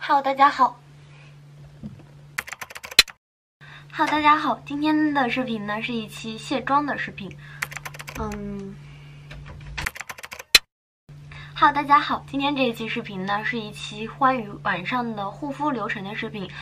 Hello， 大家好。Hello， 大家好。今天的视频呢是一期卸妆的视频。Hello， 大家好。今天这一期视频呢是一期关于晚上的护肤流程的视频。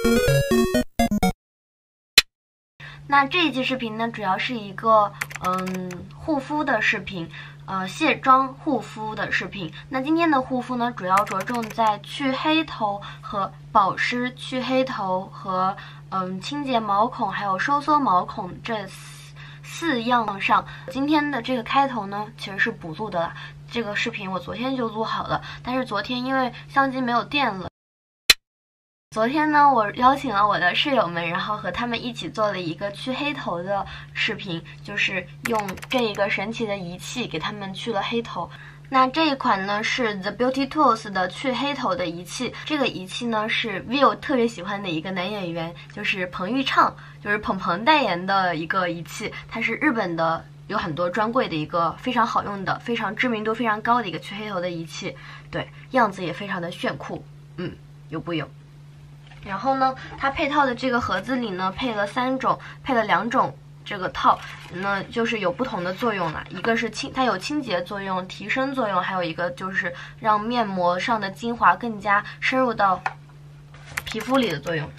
那这一期视频呢主要是一个护肤的视频。卸妆护肤的视频。那今天的护肤呢，主要着重在去黑头和保湿、去黑头和清洁毛孔，还有收缩毛孔这四样上。今天的这个开头呢，其实是补录的啦。这个视频我昨天就录好了，但是昨天因为相机没有电了。昨天呢，我邀请了我的室友们，然后和他们一起做了一个去黑头的视频，就是用这一个神奇的仪器给他们去了黑头。那这一款呢是 The Beauty Tools 的去黑头的仪器，这个仪器呢是 Viu 特别喜欢的一个男演员，就是彭昱畅，就是鹏鹏代言的一个仪器，它是日本的。有很多专柜的一个非常好用的、非常知名度非常高的一个去黑头的仪器，对，样子也非常的炫酷，有不有？然后呢，它配套的这个盒子里呢，配了2种这个套，那就是有不同的作用啦。一个是它有清洁作用、提升作用，还有一个就是让面膜上的精华更加深入到皮肤里的作用。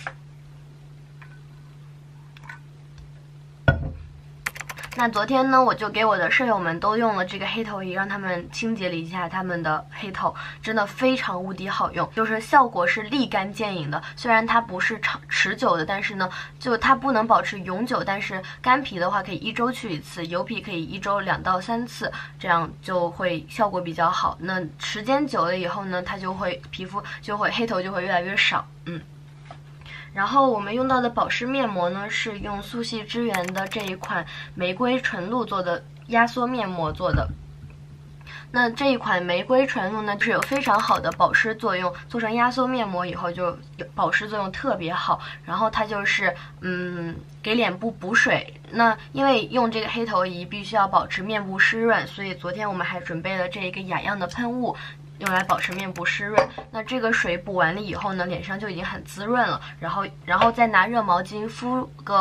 那昨天呢，我就给我的舍友们都用了这个黑头仪，让他们清洁了一下他们的黑头，真的非常无敌好用，就是效果是立竿见影的。虽然它不是持久的，但是呢，就它不能保持永久，但是干皮的话可以1周去1次，油皮可以1周2到3次，这样就会效果比较好。那时间久了以后呢，它就会皮肤就会黑头就会越来越少，然后我们用到的保湿面膜呢，是用素系之源的这一款玫瑰纯露做的压缩面膜做的。那这一款玫瑰纯露呢，是有非常好的保湿作用，做成压缩面膜以后就保湿作用特别好。然后它就是给脸部补水。那因为用这个黑头仪必须要保持面部湿润，所以昨天我们还准备了这一个雅漾的喷雾。用来保持面部湿润，那这个水补完了以后呢，脸上就已经很滋润了。然后再拿热毛巾敷个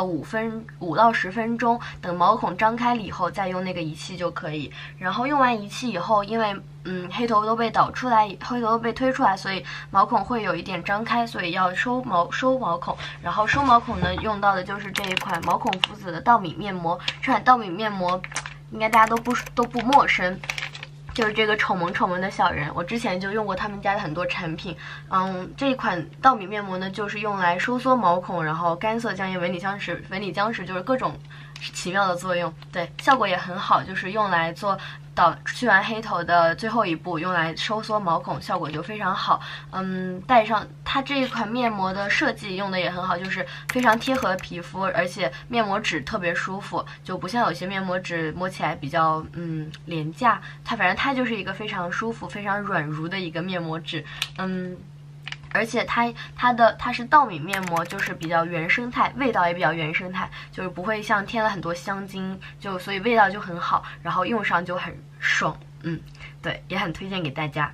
5到10分钟，等毛孔张开了以后，再用那个仪器就可以。然后用完仪器以后，因为黑头都被黑头都被推出来，所以毛孔会有一点张开，所以要收毛孔。然后收毛孔呢，用到的就是这一款毛孔福子的稻米面膜。这款稻米面膜应该大家都不陌生。就是这个丑萌的小人，我之前就用过他们家的很多产品。这一款稻米面膜呢，就是用来收缩毛孔，然后干涩、降液、纹理僵实，就是各种奇妙的作用。对，效果也很好，就是用来做去完黑头的最后一步，用来收缩毛孔，效果就非常好。带上它这一款面膜的设计用的也很好，就是非常贴合皮肤，而且面膜纸特别舒服，就不像有些面膜纸摸起来比较廉价。反正它就是一个非常舒服、非常软如的一个面膜纸。而且它是稻米面膜，就是比较原生态，味道也比较原生态，就是不会像添了很多香精，所以味道就很好，然后用上就很爽，对，也很推荐给大家。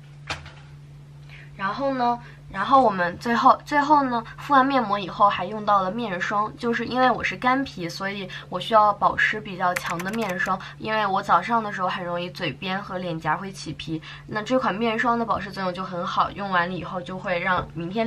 然后我们最后呢，敷完面膜以后还用到了面霜，就是因为我是干皮，所以我需要保湿比较强的面霜，因为我早上的时候很容易嘴边和脸颊会起皮。那这款面霜的保湿作用就很好，用完了以后就会让明天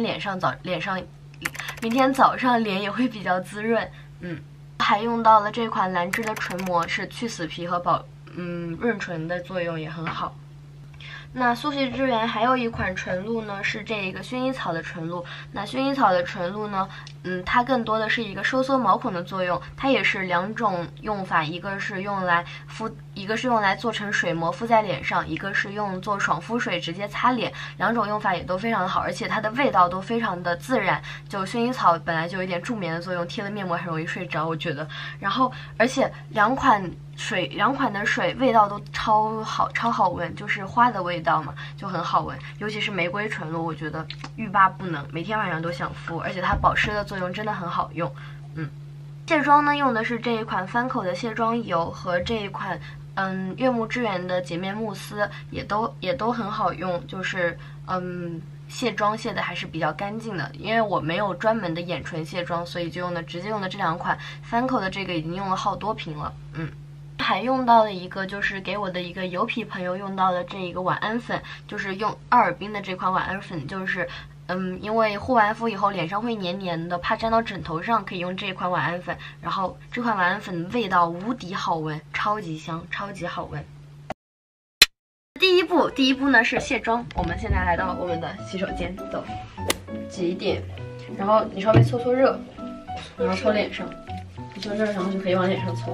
早上脸也会比较滋润。还用到了这款兰芝的唇膜，是去死皮和润唇的作用也很好。那素系之源还有一款纯露呢，是这个薰衣草的纯露。那薰衣草的纯露呢，它更多的是一个收缩毛孔的作用，它也是2种用法，一个是用来做成水膜敷在脸上，一个是做爽肤水直接擦脸，2种用法也都非常的好，而且它的味道都非常的自然。就薰衣草本来就有一点助眠的作用，贴了面膜很容易睡着，我觉得。然后而且两款的水味道都超好闻，就是花的味道嘛，就很好闻。尤其是玫瑰纯露，我觉得欲罢不能，每天晚上都想敷，而且它保湿的作用真的很好用。卸妆呢，用的是这一款番口的卸妆油和这一款悦木之源的洁面慕斯，也都很好用，就是卸妆卸的还是比较干净的，因为我没有专门的眼唇卸妆，所以就直接用的这2款，Fancl的这个已经用了好多瓶了，还用到了一个就是给我的一个油皮朋友用到的这一个晚安粉，就是用奥尔滨的这款晚安粉，就是因为护完肤以后脸上会黏黏的，怕沾到枕头上，可以用这款晚安粉。然后这款晚安粉的味道无敌好闻，超级香，超级好闻。第一步呢是卸妆，我们现在来到我们的洗手间，走，挤一点，然后你稍微搓搓热，然后搓脸上，搓热，然后就可以往脸上搓。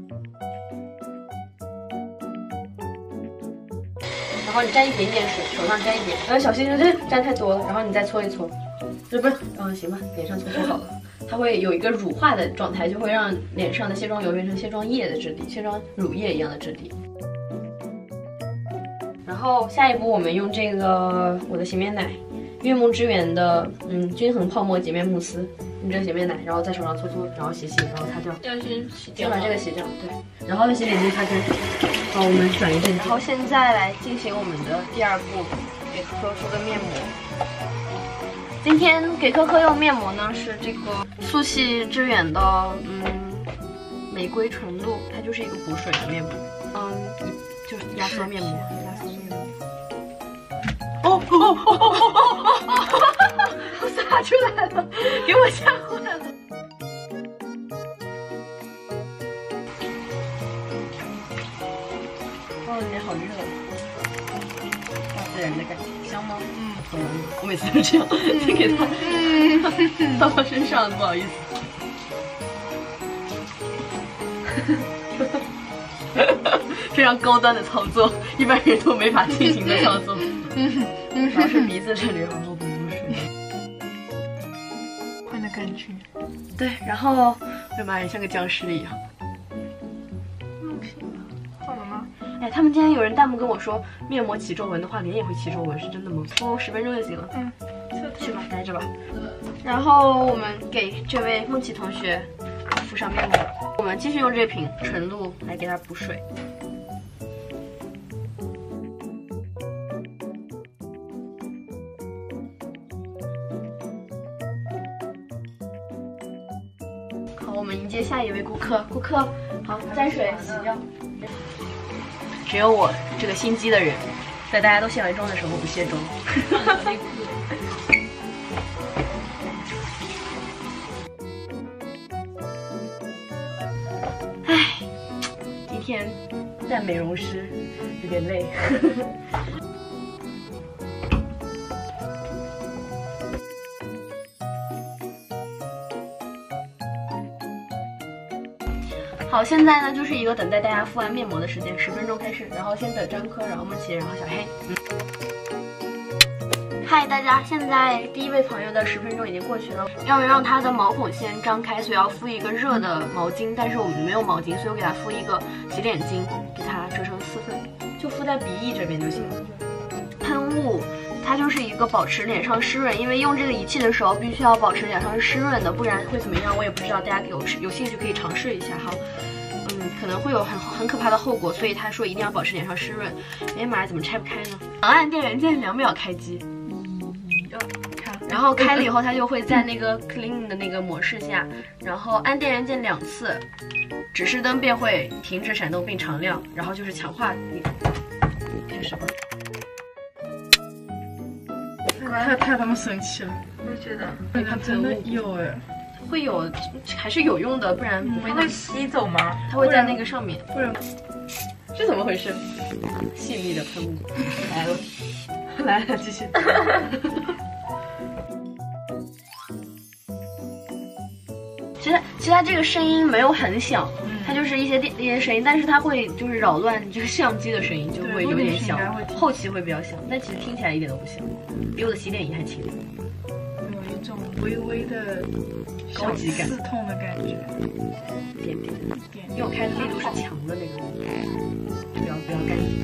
然后你沾一点点水，手上沾一点，小心沾太多了。然后你再搓一搓，不是，行吧，脸上搓好了。它会有一个乳化的状态，就会让脸上的卸妆油变成卸妆液的质地，卸妆乳液一样的质地。然后下一步我们用这个我的洗面奶，悦木之源的均衡泡沫洁面慕斯，用这个洗面奶，然后在手上搓搓，然后洗，然后擦掉。 要先洗掉， 先把这个洗掉，对，然后用洗脸巾擦干。好，我们转一遍。然后现在来进行我们的第2步，给可可敷个面膜。今天给可可用面膜呢是这个素系之源的玫瑰纯露，它就是一个补水的面膜，就是压缩面膜，我洒出来了，给我吓坏了。脸好热，大自然的感觉，香吗？我每次都这样，先给它到我身上，不好意思。非常高端的操作，一般人都没法进行的操作。主要是鼻子这里好好补水。 换的感觉。 对，然后，哎呀妈呀，像个僵尸一样。哎，他们今天有人弹幕跟我说，面膜起皱纹的话，脸也会起皱纹，是真的吗？10分钟就行了。去吧，待着吧。然后我们给这位梦琪同学敷上面膜，我们继续用这瓶纯露来给它补水。好，我们迎接下一位顾客，好，沾水洗掉。只有我这个心机的人，在大家都卸完妆的时候不卸妆。唉，今天带美容师有点累。好，现在呢就是一个等待大家敷完面膜的时间，10分钟开始，然后先等张科，然后梦琪，然后小黑。嗨，大家，现在第一位朋友的10分钟已经过去了，要让他的毛孔先张开，所以要敷一个热的毛巾，但是我们没有毛巾，所以我给他敷一个洗脸巾，给他折成4份，就敷在鼻翼这边就行了。喷雾。它就是一个保持脸上湿润，因为用这个仪器的时候必须要保持脸上是湿润的，不然会怎么样我也不知道，大家有兴趣可以尝试一下哈。可能会有很可怕的后果，所以他说一定要保持脸上湿润。哎呀妈呀，怎么拆不开呢？长按电源键2秒开机，然后开了以后它就会在那个 clean 的那个模式下，然后按电源键2次，指示灯便会停止闪动并常亮，然后就是强化你开始吧。 太他妈神奇了！ 我觉得， 你看真的有哎， 会有，还是有用的，不然不会会吸走吗？ 它会在那个上面， 不然这怎么回事？细密的喷雾来了，来了，继续。其实它这个声音没有很响，它就是一些声音，但是它会就是扰乱就是相机的声音，就会有点小，后期会比较响，但其实听起来一点都不响，比我的洗脸仪还轻， 有一种微微的高级感， 刺痛的感觉， 点，因为我开的力度是强的那个，不要干净。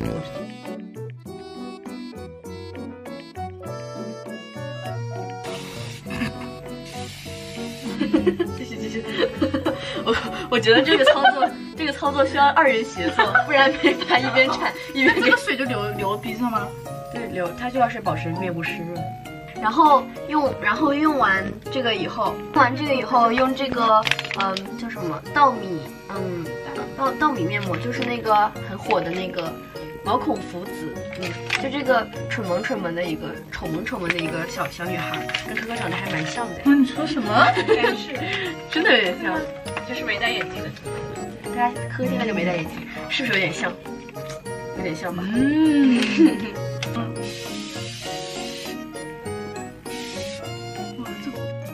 继续，我觉得这个操作需要2人协作，不然没法一边铲一边给水就流鼻子吗？ 对，流，它就要是保持面部湿润。 然后用完这个以后，用这个叫什么稻米稻米面膜，就是那个很火的那个毛孔福子，就这个蠢萌的一个丑萌的一个小女孩，跟可可长得还蛮像的。 你说什么？ 应该是， 真的有点像， 就是没戴眼镜的。 大家可可现在就没戴眼镜，是不是有点像？有点像吧？ 哇，这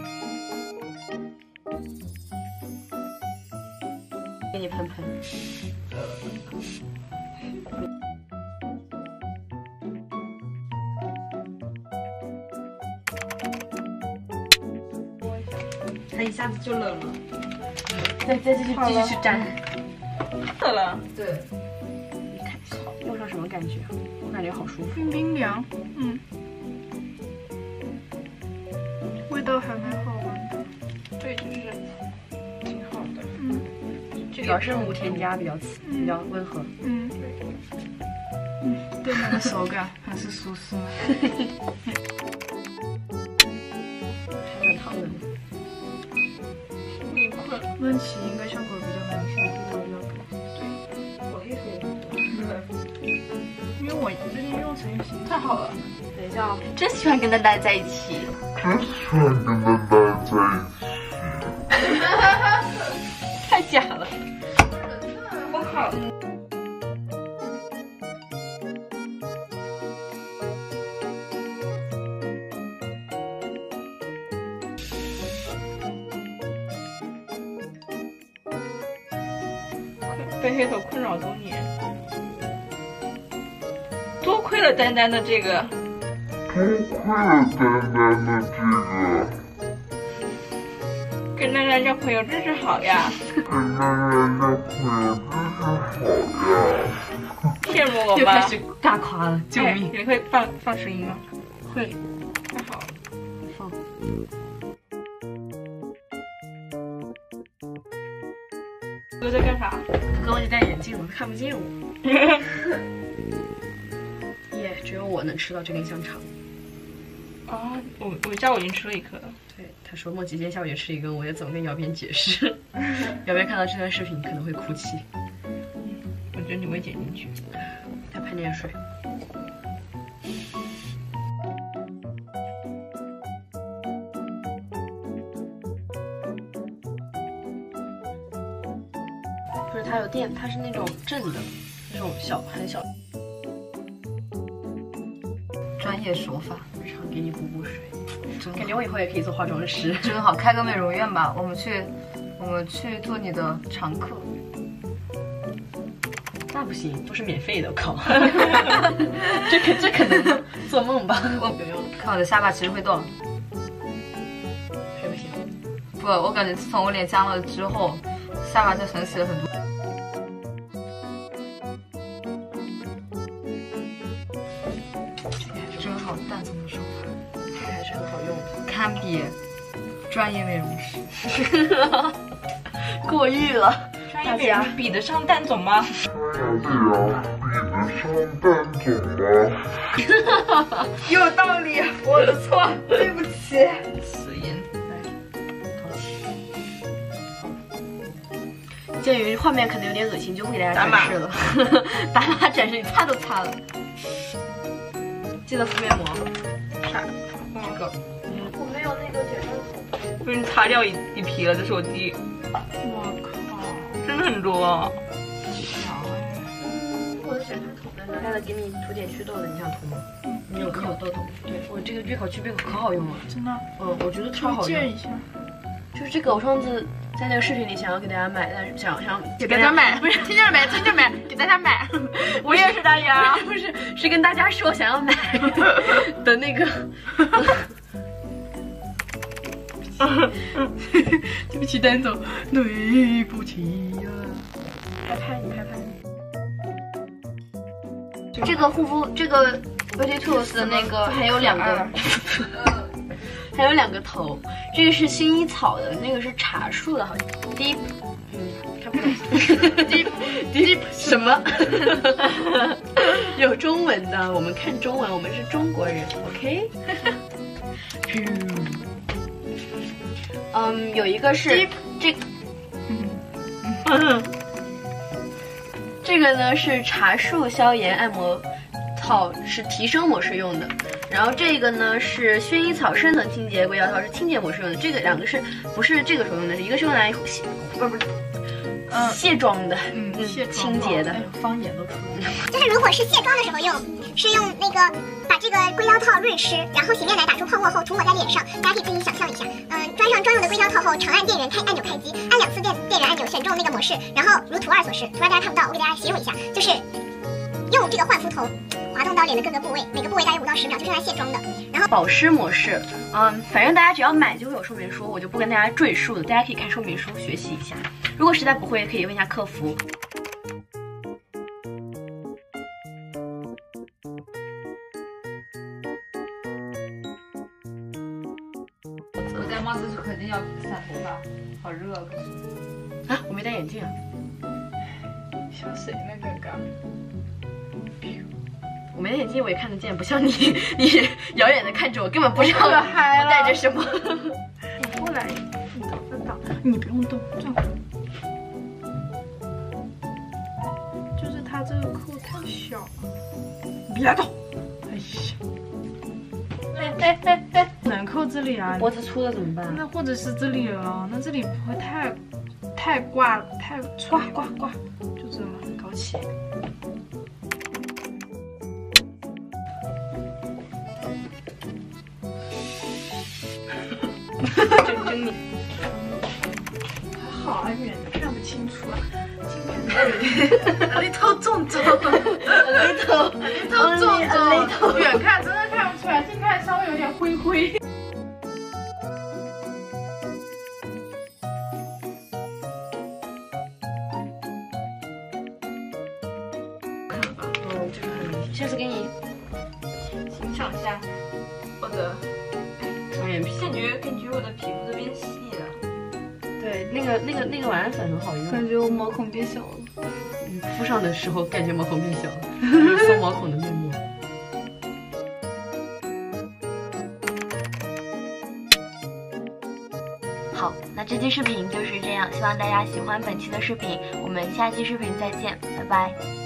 给你喷喷。 它一下子就冷了。 再继续去粘。 热了。 对。你看，用上什么感觉？我感觉好舒服。 冰凉，味道还蛮好闻的。 对，就是挺好的。 主要是无添加，比较温和。 对那个手感还是舒适。 还蛮烫的。 闷起应该效果比较明显， 我黑黑的。 因为我最近用成型。 太好了。 等一下哦，真喜欢跟大家在一起。太假了。 我靠。被黑头困扰多年，多亏了丹丹的这个，跟丹丹交朋友真是好呀，羡慕我吗？ 又开始大夸了，救命！ 你会放声音吗？ 会， 太好了， 放。 哥在干啥？ 哥忘记戴眼镜了，看不见我。耶，只有我能吃到这根香肠。 啊，我下午已经吃了一颗了。 对，他说莫吉今天下午也吃一根，我也怎么跟姚边解释？姚边看到这段视频可能会哭泣。 我觉得你会剪进去。 他喷点水。不是，它有电，它是那种正的，那种很小。专业手法，日常给你补水。感觉我以后也可以做化妆师， 真好，开个美容院吧，我们去做你的常客。 那不行，都是免费的，我靠！这可能做梦吧？我不用， 看我的下巴其实会动。 谁不行？ 不，我感觉自从我脸僵了之后，下巴就神奇了很多。真好，蛋总的手法， 这个还是很好用的， 堪比专业美容师。 过誉了。 大家比得上蛋总吗？ 有道理，我的错，对不起。 此言鉴于画面可能有点恶心，就不给大家展示了。打码展示，你擦都擦了。记得敷面膜。 啥？ 这个。我没有那个剪刀手。 我已经擦掉一批了，这是我弟。 我靠， 真的很多。 我的选择涂的，拿来给你涂点祛痘的，你想涂吗？你有痘痘？对，我这个闭口祛痘可好用了。 真的？ 我觉得超好用。 推荐一下。就是这个，我上次在那个视频里想要给大家买，但是想给大家买，不是听着买，听着买，给大家买。我也是大家， 不是，是跟大家说想要买的那个。对不起，丹总，对不起呀。拍你。这个护肤，这个 Beauty Tools 的那个还有两个。还有两个头，这个是薰衣草的，那个是茶树的，好像。Deep，看不懂。Deep 什么？有中文的，我们看中文，我们是中国人 ，OK？ 有一个是这个呢是茶树消炎按摩套，是提升模式用的。然后这个呢是薰衣草深层清洁硅胶套，是清洁模式用的。这个两个不是这个时候用的，一个是用来卸妆的，清洁的。 方言都出来了。 就是如果是卸妆的时候用，是用那个把这个硅胶套润湿，然后洗面奶打出泡沫后涂抹在脸上。大家可以自己想象一下，装上专用的硅胶套后，长按电源按钮开机，按2次电源按钮选中那个模式，然后如图2所示，图2大家看不到，我给大家形容一下，就是用这个换肤头滑动到脸的各个部位，每个部位大约5到10秒，就是用来卸妆的。然后保湿模式，反正大家只要买就会有说明书，我就不跟大家赘述了，大家可以看说明书学习一下。如果实在不会，可以问一下客服。 我戴帽子是肯定要散头发，好热可是。 啊，我没戴眼镜啊。 笑谁呢，哥哥？ 我没戴眼镜，我也看得见，不像你，你遥远的看着我，根本不知道我戴着什么。 你过来，你等着挡，你不用动，转过来。就是它这个扣太小了，你别动。哎呀，能扣这里啊？ 脖子粗了怎么办？ 那或者是这里了，那这里不会太挂了，太挂，就这么搞起。 真你还好啊，远的看不清楚啊，近看重，远看真的看不出来，近看稍微有点灰。 看了吧？这个很明显，下次给你欣赏一下我的双眼皮。 感觉我的皮肤都变细了。 对，那个晚安粉很好用。 感觉我毛孔变小了。 敷上的时候感觉毛孔变小了，缩毛孔的面膜。好，那这期视频就是这样，希望大家喜欢本期的视频，我们下期视频再见，拜拜。